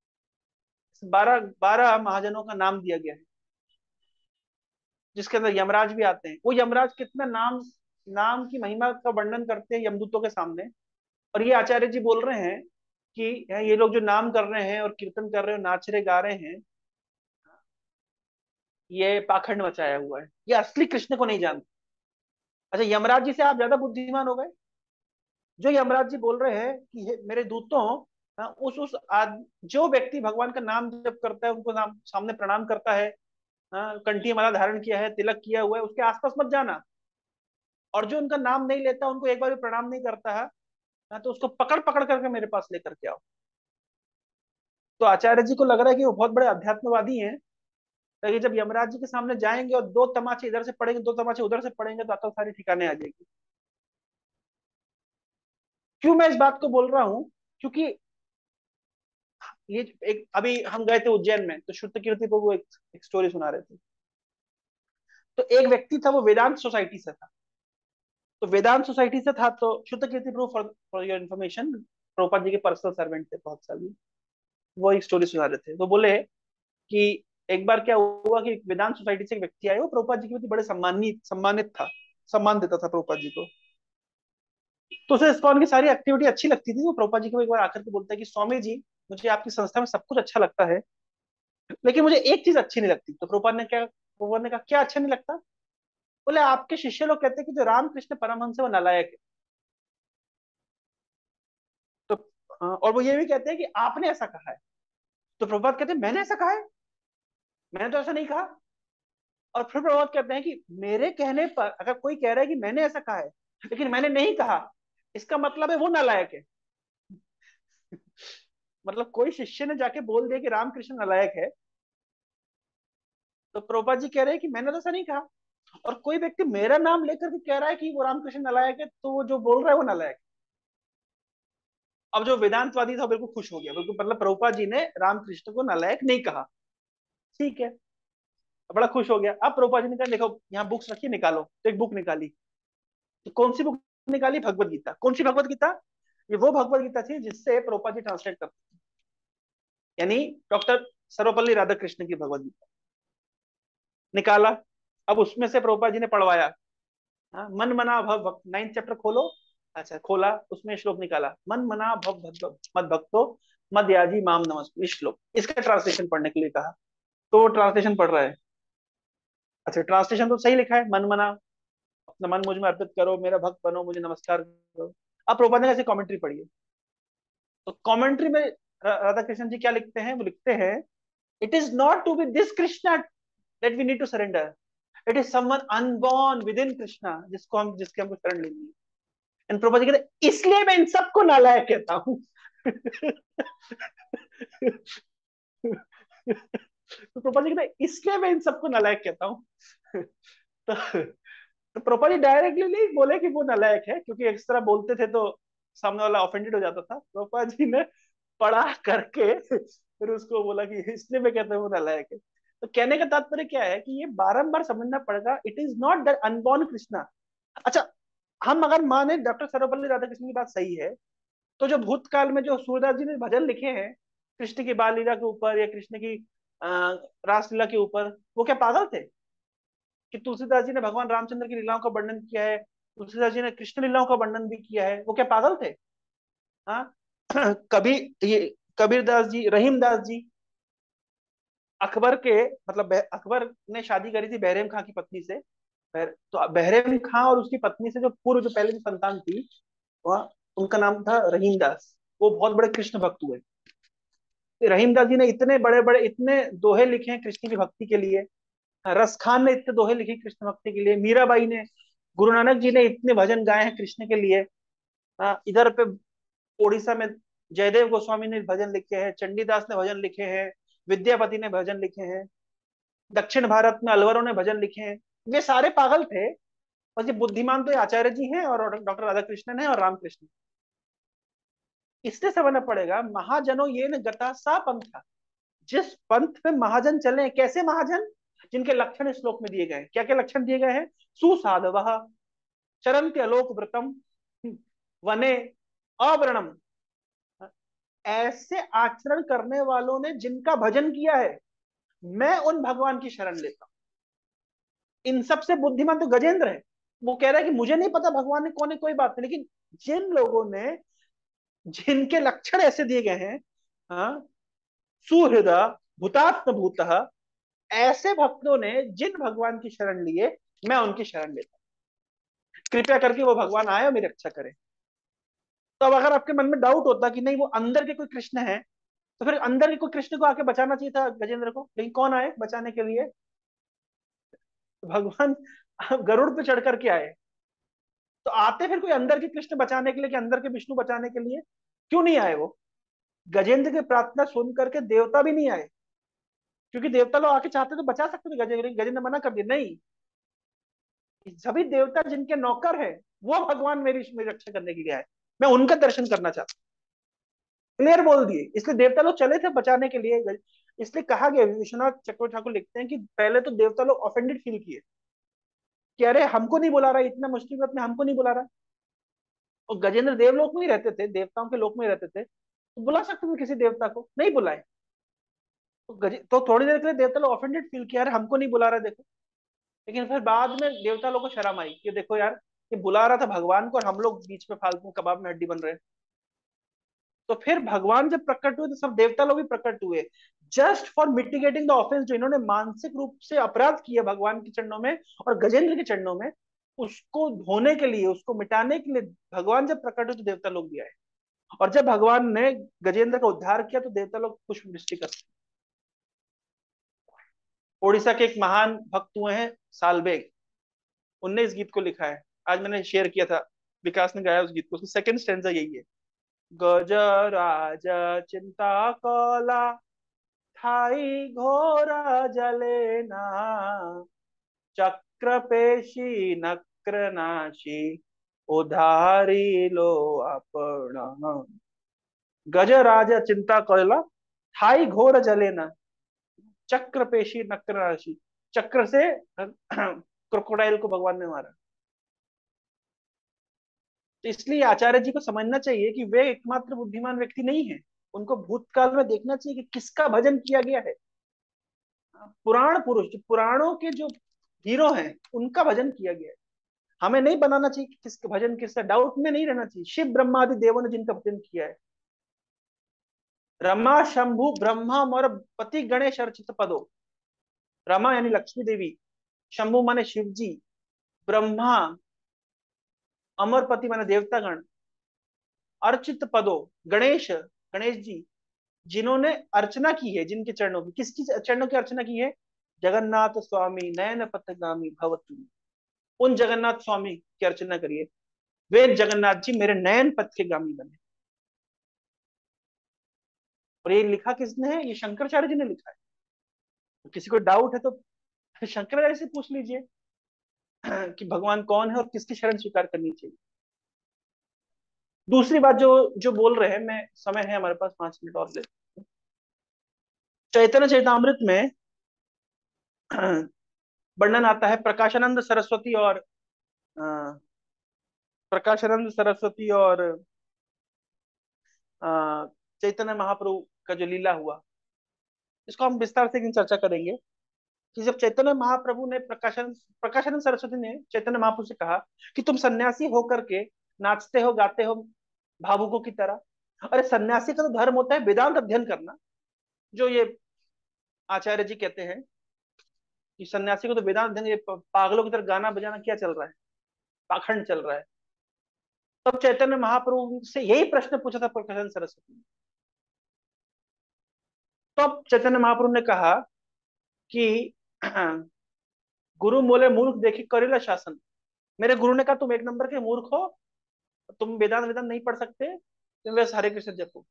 12 महाजनों का नाम दिया गया है, जिसके अंदर यमराज भी आते हैं। वो यमराज कितना नाम नाम की महिमा का वर्णन करते हैं यमदूतों के सामने। और ये आचार्य जी बोल रहे हैं कि ये लोग जो नाम कर रहे हैं और कीर्तन कर रहे हैं, नाच रहे गा रहे हैं, ये पाखंड मचाया हुआ है, ये असली कृष्ण को नहीं जानते। अच्छा, यमराज जी से आप ज्यादा बुद्धिमान हो गए। जो यमराज जी बोल रहे हैं कि मेरे दूतों, जो व्यक्ति भगवान का नाम जप करता है, उनको नाम सामने प्रणाम करता है, कंठी माला धारण किया है, तिलक किया हुआ है, उसके आसपास मत जाना। और जो उनका नाम नहीं लेता, उनको एक बार भी प्रणाम नहीं करता है, तो उसको पकड़ पकड़ करके मेरे पास लेकर के आओ। तो आचार्य जी को लग रहा है कि वो बहुत बड़े अध्यात्मवादी हैं। तो जब यमराज जी के सामने जाएंगे और दो तमाचे इधर से पड़ेंगे, दो तमाचे उधर से पड़ेंगे, तो अकल सारी ठिकाने आ जाएगी। क्यों मैं इस बात को बोल रहा हूँ? क्योंकि ये एक, अभी हम गए थे उज्जैन में, तो श्रुत कीर्ति को वो एक स्टोरी सुना रहे थे। तो एक व्यक्ति था, वो वेदांत सोसाइटी से था। तो वेदांत सोसाइटी से था, तो Shruta Kirti Prabhu, for your information, Prabhupada ji के पर्सनल सर्वेंट थे बहुत साल। वो एक स्टोरी सुना रहे थे, तो बोले कि एक बार क्या हुआ कि वेदांत सोसाइटी से एक व्यक्ति आए, वो प्रभुपाद जी के प्रति बड़े सम्मानित था, सम्मान देता था प्रभुपाद जी को। तो उसे इस्कॉन की सारी एक्टिविटी अच्छी लगती थी। वो प्रभुपाद जी को एक बार आकर के बोलता है कि स्वामी जी, मुझे आपकी संस्था में सब कुछ अच्छा लगता है, लेकिन मुझे एक चीज अच्छी नहीं लगती। तो प्रभुपाद ने कहा क्या अच्छा नहीं लगता? बोले आपके शिष्य लोग कहते हैं कि जो रामकृष्ण परमहंस है वो नालायक है। तो और वो ये भी कहते हैं कि आपने ऐसा कहा है। तो प्रभुपाद कहते हैं मैंने ऐसा कहा है? मैंने तो ऐसा नहीं कहा। और फिर प्रभुपाद कहते हैं कि मेरे कहने पर अगर कोई कह रहा है कि मैंने ऐसा कहा है लेकिन मैंने नहीं कहा, इसका मतलब है वो नालायक है। मतलब कोई शिष्य ने जाके बोल दिया कि रामकृष्ण नालायक है, तो प्रभुपाद जी कह रहे हैं कि मैंने तो ऐसा नहीं कहा। और कोई व्यक्ति मेरा नाम लेकर के कह रहा है कि वो रामकृष्ण नालायक है, तो वो जो बोल रहा है वो नालायक है। अब जो वेदांतवादी था बिल्कुल खुश हो गया, बिल्कुल, मतलब प्रभुपाद जी ने रामकृष्ण को नालायक नहीं कहा। ठीक है, बड़ा खुश हो गया। अब प्रभुपाद जी ने कहा देखो यहाँ बुक्स रखी, निकालो। तो एक बुक निकाली। तो कौन सी बुक निकाली? भगवत गीता। कौन सी भगवत गीता? ये वो भगवत गीता थी जिससे प्रभुपाद जी ट्रांसलेट करते थे, यानी डॉक्टर सर्वपल्ली राधाकृष्ण की भगवत गीता निकाला। अब उसमें से प्रभुपाद जी ने पढ़वाया। मन मना भव भक्त, 9th चैप्टर खोलो। अच्छा, खोला, उसमें श्लोक निकाला, मन मना भव मद भक्तो मद याजी माम नमस्ते, इस श्लोक, इसका ट्रांसलेशन पढ़ने के लिए कहा। तो वो ट्रांसलेशन पढ़ रहा है। अच्छा, ट्रांसलेशन तो सही लिखा है, मन मना, अपना मन मुझ में अर्पित करो, मेरा भक्त बनो, मुझे नमस्कार करो। अब प्रभुपाद ने कैसे कमेंट्री पढ़ी है? तो कमेंट्री में राधा कृष्ण जी क्या लिखते हैं? वो लिखते हैं, it is not to be this Krishna that we need to surrender, it is someone unborn within Krishna, जिसके हमको शरण लेनी है। एंड प्रभुपाद जी कहते हैं इसलिए मैं इन सबको नालायक कहता हूँ। तो प्रभुपाद जी कहते हैं इसलिए मैं इन सबको नालायक कहता हूँ। तो प्रभुपाद जी डायरेक्टली नहीं बोले कि वो नालायक है, क्योंकि इस तरह बोलते थे तो सामने वाला ऑफेंडेड हो जाता था। प्रभुपाद जी ने पढ़ा करके फिर उसको बोला कि इसलिए मैं कहता हूँ वो नालायक है। तो कहने का तात्पर्य क्या है कि ये बारंबार समझना पड़ेगा, it is not that unborn Krishna. अच्छा, हम अगर माने डॉक्टर सर्वपल्ली राधाकृष्ण की बात सही है, तो जो भूतकाल में जो सूरदास जी ने भजन लिखे हैं कृष्ण की बाल लीला के ऊपर या कृष्ण की रासलीला के ऊपर, वो क्या पागल थे? कि तुलसीदास जी ने भगवान रामचंद्र की लीलाओं का वर्णन किया है, तुलसीदास जी ने कृष्ण लीलाओं का वर्णन भी किया है, वो क्या पागल थे? हाँ। कभी ये कबीरदास जी, रहीमदास जी, अकबर के मतलब अकबर ने शादी करी थी बहरम खां की पत्नी से। तो बहरम खां और उसकी पत्नी से जो पूर्व जो पहले की संतान थी, वह उनका नाम था रहीम दास। वो बहुत बड़े कृष्ण भक्त हुए। रहीम दास जी ने इतने बड़े बड़े इतने दोहे लिखे हैं कृष्ण की भक्ति के लिए। रस खान ने इतने दोहे लिखे कृष्ण भक्ति के लिए। मीराबाई ने, गुरु नानक जी ने इतने भजन गाए हैं कृष्ण के लिए। इधर पे उड़ीसा में जयदेव गोस्वामी ने भजन लिखे हैं, चंडीदास ने भजन लिखे हैं, विद्यापति ने भजन लिखे हैं, दक्षिण भारत में अलवरों ने भजन लिखे हैं। वे सारे पागल थे। बस ये बुद्धिमान तो ये आचार्य जी हैं और डॉक्टर राधा कृष्णन है और रामकृष्ण। इसलिए समझना पड़ेगा, महाजनों ये न गता सा पंथा। जिस पंथ पे महाजन चले, कैसे महाजन, जिनके लक्षण इस श्लोक में दिए गए हैं। क्या क्या लक्षण दिए गए हैं? सुसाधव, चरंत्य आलोक व्रतम, वने अव्रणम। ऐसे आचरण करने वालों ने जिनका भजन किया है, मैं उन भगवान की शरण लेता हूं। इन सबसे बुद्धिमान तो गजेंद्र है। वो कह रहा है कि मुझे नहीं पता भगवान ने कौन है, कोई बात नहीं, लेकिन जिन लोगों ने, जिनके लक्षण ऐसे दिए गए हैं, हाँ, सुहृदा भूतात्म भूत, ऐसे भक्तों ने जिन भगवान की शरण लिए, मैं उनकी शरण लेता हूं। कृपया करके वो भगवान आए और मेरी रक्षा करे। तो अब अगर आपके मन में डाउट होता कि नहीं वो अंदर के कोई कृष्ण है, तो फिर अंदर के कोई कृष्ण को आके बचाना चाहिए था गजेंद्र को, लेकिन कौन आए बचाने के लिए? भगवान गरुड़ पे चढ़ करके आए। तो आते फिर कोई अंदर के कृष्ण बचाने के लिए कि अंदर के विष्णु बचाने के लिए? क्यों नहीं आए वो? गजेंद्र की प्रार्थना सुन करके देवता भी नहीं आए, क्योंकि देवता लोग आके चाहते तो बचा सकते थे गजेंद्र, गजेंद्र मना कर दिया। नहीं, सभी देवता जिनके नौकर है, वो भगवान मेरी रक्षा करने के लिए आए। मैं उनका दर्शन करना चाहता हूँ। क्लियर बोल दिए, इसलिए देवता लोग चले थे बचाने के लिए। इसलिए कहा गया, विश्वनाथ चक्रवर्ती ठाकुर लिखते हैं कि पहले तो देवता लोग ऑफेंडेड फील किए कि अरे हमको नहीं बुला रहा, इतना मुश्किल वक्त में हमको नहीं बुला रहा। और गजेंद्र देवलोक में ही रहते थे, देवताओं के लोक में ही रहते थे, तो बुला सकते थे किसी देवता को, नहीं बुलाए। तो थोड़ी देर के लिए देवता लोग ऑफेंडेड फील किया, अरे हमको नहीं बुला रहा देखो। लेकिन फिर बाद में देवता लोग को शर्म आई कि देखो यार, ये बुला रहा था भगवान को और हम लोग बीच में फालतू कबाब में हड्डी बन रहे हैं। तो फिर भगवान जब प्रकट हुए तो सब देवता लोग भी प्रकट हुए, just for mitigating the offence जो इन्होंने मानसिक रूप से अपराध किया भगवान के चरणों में और गजेंद्र के चरणों में। उसको धोने के लिए, उसको मिटाने के लिए भगवान जब प्रकट हुए तो देवता लोग भी आए। और जब भगवान ने गजेंद्र का उद्धार किया तो देवता लोग पुष्प वृष्टि करते। ओडिशा के एक महान भक्त हुए हैं सालबेग, उनने इस गीत को लिखा है। आज मैंने शेयर किया था, विकास ने गाया उस गीत को। उसका सेकंड स्टेंजा यही है। गजराज चिंता कला, थाई घोरा जलेना, चक्र पेशी नक्र नाशी, उधारी लो अपना। गजराज चिंता कला, थाई घोर जलेना, चक्र पेशी नक्र नाशी। चक्र से क्रोकोडाइल को भगवान ने मारा। तो इसलिए आचार्य जी को समझना चाहिए कि वे एकमात्र बुद्धिमान व्यक्ति नहीं है। उनको भूतकाल में देखना चाहिए कि किसका भजन किया गया है। पुराण पुरुष, जो पुराणों के जो हीरो हैं, उनका भजन किया गया है। हमें नहीं बनाना चाहिए कि किसका भजन, किसका डाउट में नहीं रहना चाहिए। शिव ब्रह्मा आदि देवों ने जिनका भजन किया है, रमा शंभु ब्रह्मा मोर पति गणेश अर्चित पदो। रमा यानी लक्ष्मी देवी, शंभु माने शिव जी, ब्रह्मा अमरपति माने देवतागण, अर्चित पदो गणेश, गणेश जी, जिन्होंने अर्चना की है, जिनके चरणों की, किसकी चरणों की अर्चना की है? जगन्नाथ स्वामी नयन पथगामी भवतु। उन जगन्नाथ स्वामी की अर्चना करिए, वे जगन्नाथ जी मेरे नयन पथ के गामी बने। और ये लिखा किसने है? ये शंकराचार्य जी ने लिखा है। तो किसी को डाउट है तो शंकराचार्य से पूछ लीजिए कि भगवान कौन है और किसकी शरण स्वीकार करनी चाहिए। दूसरी बात जो जो बोल रहे हैं, मैं, समय है हमारे पास, 5 मिनट और ले। चैतन्य चैतामृत में वर्णन आता है प्रकाशानंद सरस्वती और प्रकाशानंद सरस्वती और चैतन्य महाप्रभु का जो लीला हुआ, इसको हम विस्तार से एक दिन चर्चा करेंगे। कि जब चैतन्य महाप्रभु ने प्रकाशानंद सरस्वती ने चैतन्य महाप्रभु से कहा कि तुम सन्यासी होकर के नाचते हो गाते हो भावुकों की तरह। अरे सन्यासी का तो धर्म होता है वेदांत अध्ययन करना। जो ये आचार्य जी कहते हैं कि सन्यासी को तो वेदांत देंगे, पागलों की तरह गाना बजाना क्या चल रहा है, पाखंड चल रहा है। तब चैतन्य महाप्रभु से यही प्रश्न पूछा था प्रकाशन सरस्वती ने। तब चैतन्य महाप्रभु ने कहा कि गुरु मोले मूर्ख देखे करेला शासन। मेरे गुरु ने कहा तुम एक नंबर के मूर्ख हो, तुम वेदांत वेदांत नहीं पढ़ सकते, तुम बस हरे कृष्ण जपो।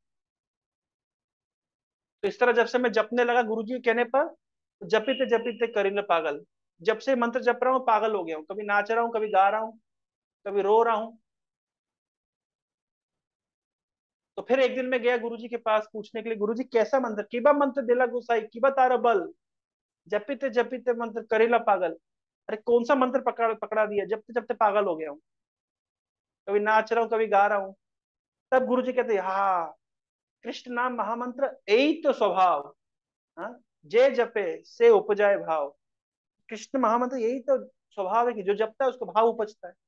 तो इस तरह जब से मैं जपने लगा गुरु जी के कहने पर, जपीते जपीते करेला पागल। जब से मंत्र जप रहा हूँ पागल हो गया हूँ, कभी नाच रहा हूँ, कभी गा रहा हूँ, कभी रो रहा हूँ। तो फिर एक दिन मैं गया गुरुजी के पास पूछने के लिए, गुरुजी कैसा मंत्र, किबा मंत्र देला गुसाई, किबा तारा बल, जपीते जपीते मंत्र करेला पागल। अरे कौन सा मंत्र पकड़ा पकड़ा दिया, जपते जपते पागल हो गया हूँ, कभी नाच रहा हूँ कभी गा रहा हूँ। तब गुरुजी कहते हाँ, कृष्ण नाम महामंत्र यही तो स्वभाव, हाँ, जे जपे से उपजाए भाव। कृष्ण महामंत्र यही तो स्वभाव है कि जो जपता है उसको भाव उपजता है।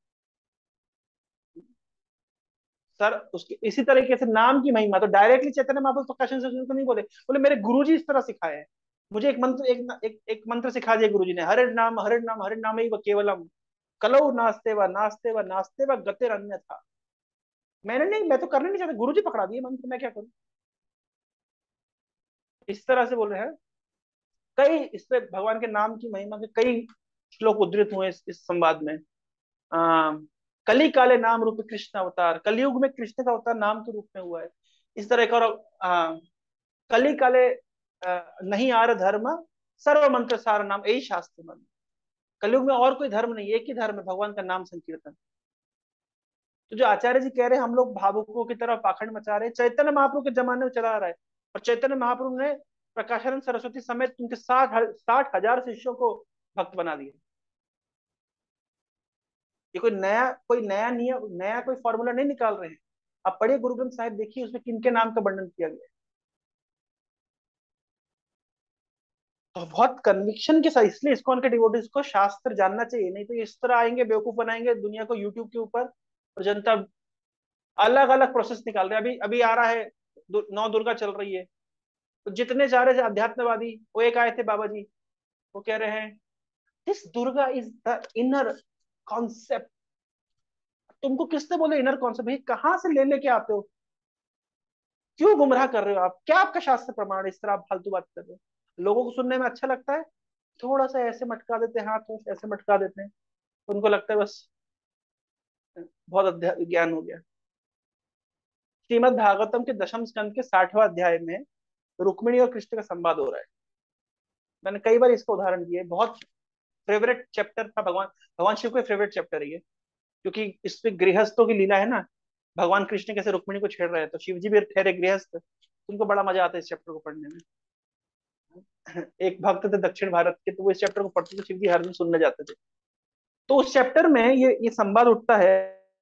सर उसके इसी तरीके से नाम की महिमा तो डायरेक्टली चैतन्य महाप्रभु प्रकाशन से को नहीं बोले, बोले मेरे गुरुजी इस तरह सिखाए हैं। मुझे एक मंत्र एक मंत्र सिखा दिया गुरुजी ने, हरे नाम हरे नाम ही व केवलम, कलौ नास्ते व नास्ते व गतिर अन्य था। मैंने नहीं, मैं तो करना नहीं चाहता, गुरुजी पकड़ा दिए मंत्र, मैं क्या करूं। इस तरह से बोल रहे हैं। कई इस पे भगवान के नाम की महिमा के कई श्लोक उद्धृत हुए इस संवाद में। आ, कली काले नाम रूप कृष्ण अवतार, कलयुग में कृष्ण का अवतार नाम के रूप में हुआ है। इस तरह एक और कली काले नहीं आर धर्म, सर्व मंत्र सार नाम यही शास्त्र मन। कलयुग में और कोई धर्म नहीं, एक ही धर्म है, भगवान का नाम संकीर्तन। तो जो आचार्य जी कह रहे हैं हम लोग भावुकों की तरह पाखंड मचा रहे हैं, चैतन्य महाप्रभु के जमाने में चला आ रहा है। और चैतन्य महाप्रभु ने प्रकाशानंद सरस्वती समेत उनके 60,000 शिष्यों को भक्त बना दिया। ये कोई नया नियम, नया कोई फॉर्मूला नहीं निकाल रहे हैं। आप पढ़िए गुरु ग्रंथ साहिब, देखिए उसमें किनके नाम का वर्णन किया गया है। तो बहुत कन्विक्शन के साथ, इसलिए इस्कॉन के डिवोटीज को शास्त्र जानना चाहिए, नहीं तो इस तरह आएंगे बेवकूफ बनाएंगे दुनिया को यूट्यूब के ऊपर, और जनता अलग अलग प्रोसेस निकाल रहे हैं। अभी अभी आ रहा है, नौ दुर्गा चल रही है, तो जितने जा रहे थे अध्यात्मवादी, वो एक आए थे बाबा जी, वो कह रहे हैं this Durga is the inner concept. तुमको किसने बोले इनर कॉन्सेप्ट, भाई कहाँ से ले लेके आते हो, क्यों गुमराह कर रहे हो आप, क्या आपका शास्त्र प्रमाण है, इस तरह आप फालतू बात कर रहे हो। लोगों को सुनने में अच्छा लगता है, थोड़ा सा ऐसे मटका देते हैं, हाथ थोड़ा सा ऐसे मटका देते हैं, उनको लगता है बस बहुत ज्ञान हो गया। श्रीमद् भागवतम के दशम स्कंद के 60वां अध्याय में रुक्मिणी और कृष्ण का संवाद हो रहा है। मैंने कई बार इसका उदाहरण दिया है, बहुत फेवरेट चैप्टर था, भगवान भगवान शिव का फेवरेट चैप्टर है ये, क्योंकि इसमें गृहस्थों की लीला है ना। भगवान कृष्ण कैसे रुक्मिणी को छेड़ रहे हैं, तो शिव जी भी ठहरे गृहस्थ, उनको बड़ा मजा आता है इस चैप्टर को पढ़ने में। एक भक्त थे दक्षिण भारत के, तो वो इस चैप्टर को पढ़ते थे, शिव जी हर दिन सुनने जाते थे। तो उस चैप्टर में ये संवाद उठता है,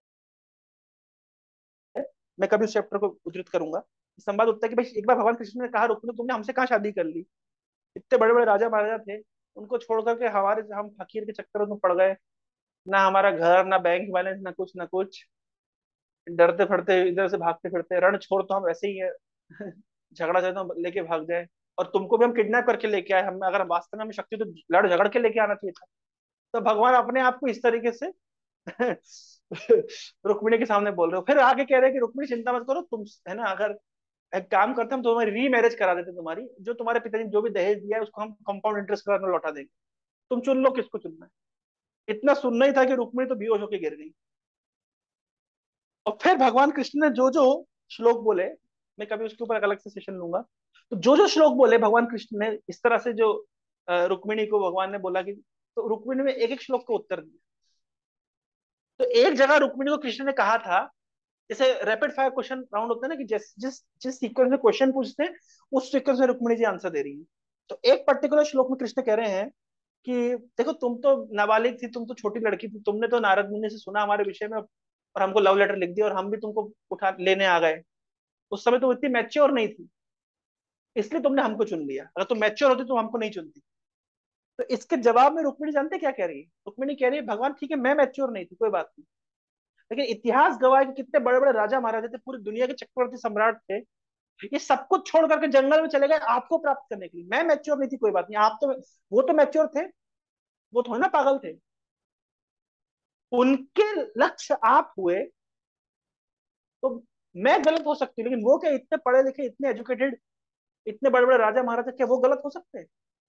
मैं कभी उस चैप्टर को उद्धृत करूंगा। संवाद उठता है कि भाई एक बार भगवान कृष्ण ने कहा रुक्मिणी तुमने हमसे कहाँ शादी कर ली, इतने बड़े बड़े राजा महाराजा थे, उनको छोड़ करके हमारे हम फकीर के चक्कर में पड़ गए, ना हमारा घर ना बैंक बैलेंस ना कुछ ना कुछ, डरते फिरते इधर से भागते फिरते, रण छोड़ तो हम ऐसे ही है, झगड़ा चाहते हम लेके भाग जाए, और तुमको भी हम किडनैप करके लेके आए, हम अगर वास्तव में हमें शक्ति तो लड़ झगड़ के लेके आना चाहिए था। तो भगवान अपने आप को इस तरीके से रुक्मिणी के सामने बोल रहे हो, फिर आगे कह रहे हैं कि रुक्मिणी चिंता मत करो तुम, है ना, अगर एक काम करते हम तुम्हारी रीमैरिज करा देते, तुम्हारी जो तुम्हारे पिताजी ने जो भी दहेज दिया है उसको हम कंपाउंड इंटरेस्ट के साथ में लौटा देंगे, तुम चुन लो किसको चुनना है। इतना सुनना ही था कि रुक्मिणी तो बेहोश होकर गिर गई। और फिर भगवान कृष्ण ने जो जो श्लोक बोले, मैं कभी उसके ऊपर अलग से सेशन लूंगा, तो जो जो श्लोक बोले भगवान कृष्ण ने इस तरह से, जो रुक्मिणी को भगवान ने बोला कि, तो रुक्मिणी में एक एक श्लोक का उत्तर दिया। तो एक जगह रुक्मिणी को कृष्ण ने कहा था, जैसे रैपिड फायर क्वेश्चन राउंड होता है ना, कि जिस जिस जिस सीक्वेंस में क्वेश्चन पूछते हैं उस सीक्वेंस में रुक्मिणी जी आंसर दे रही है। तो एक पर्टिकुलर श्लोक में कृष्ण कह रहे हैं कि देखो तुम तो नाबालिग थी, तुम तो छोटी लड़की थी, तुमने तो नारद मुनि से सुना हमारे विषय में और हमको लव लेटर लिख दिया, और हम भी तुमको उठा लेने आ गए। उस समय तुम इतनी मैच्योर नहीं थी, इसलिए तुमने हमको चुन लिया, अगर तुम मैच्योर होती तो हमको नहीं चुनती। तो इसके जवाब में रुक्मिणी जानते क्या कह रही है, रुक्मिणी कह रही है भगवान ठीक है मैं मैच्योर नहीं थी, कोई बात नहीं, लेकिन इतिहास गवाह है कि कितने बड़े बड़े राजा महाराजा थे, पूरी दुनिया के चक्रवर्ती सम्राट थे, ये सब कुछ छोड़ करके जंगल में चले गए आपको प्राप्त करने के लिए। मैं मैच्योर नहीं थी, कोई बात नहीं, आप तो, वो तो मैच्योर थे, वो थोड़ा ना पागल थे। उनके लक्ष्य आप हुए, तो मैं गलत हो सकती हूँ, लेकिन वो क्या इतने पढ़े लिखे, इतने एजुकेटेड, इतने बड़े बड़े राजा महाराजा, क्या वो गलत हो सकते हैं?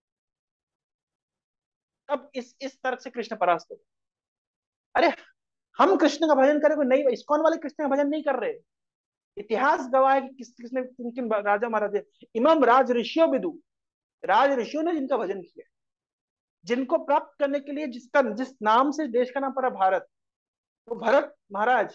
अब इस तर्क से कृष्ण परास्त हो। अरे हम कृष्ण का भजन करें, कोई नहीं, इस्कॉन वाले कृष्ण का भजन नहीं कर रहे। इतिहास गवाह है कि किस किसने किन किन राजा महाराजा, इमाम राज ऋषियों विदु, राज ऋषियों ने जिनका भजन किया, जिनको प्राप्त करने के लिए, जिस नाम से देश का नाम पड़ा भारत, वो भरत महाराज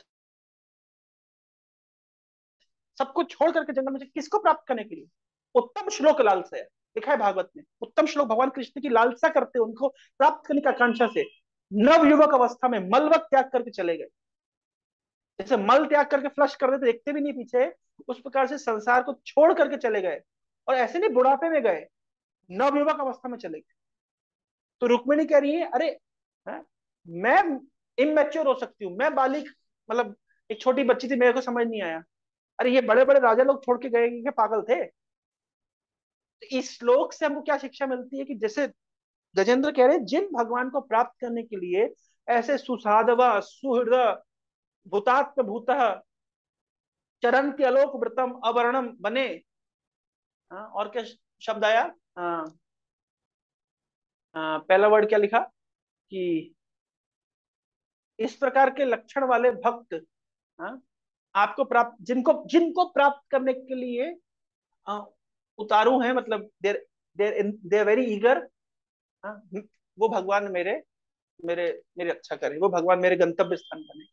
सब कुछ छोड़ करके जंगल में किसको प्राप्त करने के लिए? उत्तम श्लोक लालसा है, लिखा है भागवत में, उत्तम श्लोक भगवान कृष्ण की लालसा करते, उनको प्राप्त करने की आकांक्षा से नव युवक अवस्था में मलवक त्याग करके चले गए। जैसे मल त्याग करके फ्लश कर देते, देखते भी नहीं पीछे, उस प्रकार से संसार को छोड़ करके चले गए। और ऐसे नहीं बुढ़ापे में गए, नवयुवक अवस्था में चले गए। तो रुक्मिणी कह रही है, अरे है? मैं इमेच्योर हो सकती हूँ, मैं बालिक, मतलब एक छोटी बच्ची थी, मेरे को समझ नहीं आया। अरे ये बड़े बड़े राजा लोग छोड़ के गए, क्या पागल थे? तो इस श्लोक से हमको क्या शिक्षा मिलती है कि जैसे गजेंद्र कह रहे हैं, जिन भगवान को प्राप्त करने के लिए ऐसे सुसाधवा सुहृद भूतात्म भूत चरंती अलोक व्रतम अवर्णम बने। हाँ, और क्या शब्द आया? हाँ, पहला वर्ड क्या लिखा कि इस प्रकार के लक्षण वाले भक्त, हाँ, आपको प्राप्त, जिनको जिनको प्राप्त करने के लिए हाँ, उतारू हैं, मतलब देर देर देर वेरी ईगर। हाँ, वो भगवान मेरे मेरे मेरे अच्छा करे, वो भगवान मेरे गंतव्य स्थान बने।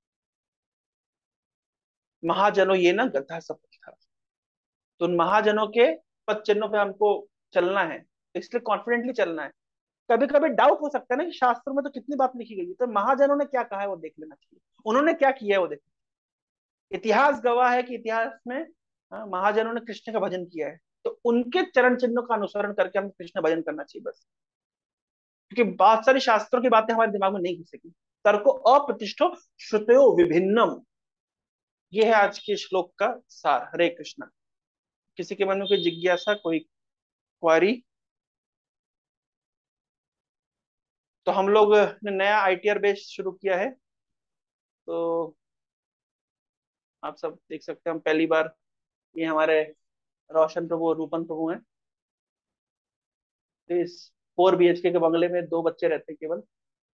महाजनों ये ना गधा सफल था। तो उन महाजनों के पद चिन्हों पे हमको चलना है, इसलिए कॉन्फिडेंटली चलना है। कभी कभी डाउट हो सकता है ना कि शास्त्रों में तो कितनी बात लिखी गई है, तो महाजनों ने क्या कहा है वो देख लेना चाहिए, उन्होंने क्या किया है वो देख। इतिहास गवाह है कि इतिहास में महाजनों ने कृष्ण का भजन किया है, तो उनके चरण चिन्हों का अनुसरण करके हम कृष्ण भजन करना चाहिए बस। क्योंकि बहुत सारी शास्त्रों की बातें हमारे दिमाग में नहीं घुसेगी। तर्को अप्रतिष्ठो श्रुतयो विभिन्नम, ये है आज के श्लोक का सार। हरे कृष्णा। किसी के मन में कोई जिज्ञासा, कोई क्वारी? तो हम लोग ने नया आईटीआर बेस शुरू किया है, तो आप सब देख सकते हैं, हम पहली बार, ये हमारे रोशन प्रभु और रूपन प्रभु हैं। तो इस 4 BHK के बंगले में 2 बच्चे रहते हैं केवल।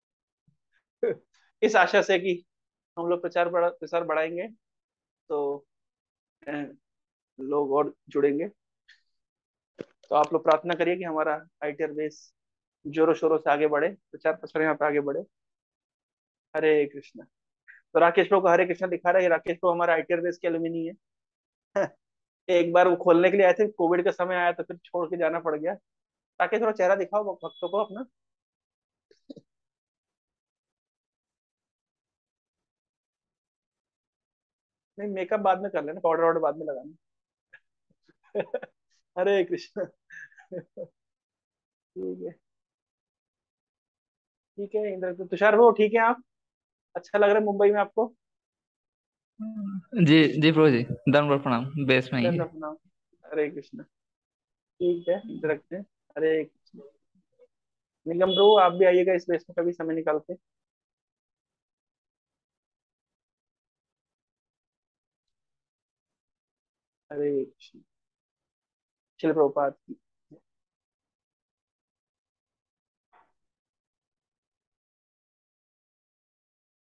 इस आशा से कि हम लोग प्रसार बढ़ाएंगे, तो अ, लोग और जुड़ेंगे। तो आप लोग प्रार्थना करिए कि हमारा आईटीआर बेस जोरों शोरों से आगे बढ़े, प्रचार प्रसार यहाँ पे आगे बढ़े। हरे कृष्णा। तो राकेश प्रभु का हरे कृष्णा दिखा रहा है, राकेश प्रभु हमारा आईटीआर बेस के एलुमनी है। एक बार वो खोलने के लिए आए थे, कोविड का समय आया तो फिर छोड़ के जाना पड़ गया। राकेश थोड़ा चेहरा दिखाओ भक्तों को अपना। नहीं, मेकअप बाद में कर लेना, पाउडर वाउडर बाद में लगाना। हरे कृष्ण। ठीक है, ठीक है इंद्र तो तुषार वो ठीक है आप? अच्छा लग रहा है मुंबई में आपको? जी जी प्रभु जी, दंडवत प्रणाम, बेस में ही धन्यवाद है। प्रणाम। हरे कृष्ण। ठीक है, इधर रखते हैं। हरे कृष्ण। निगम प्रभु आप भी आइएगा इस बेस में कभी समय निकाल के। हरे कृष्ण। शिल प्रभुपाद की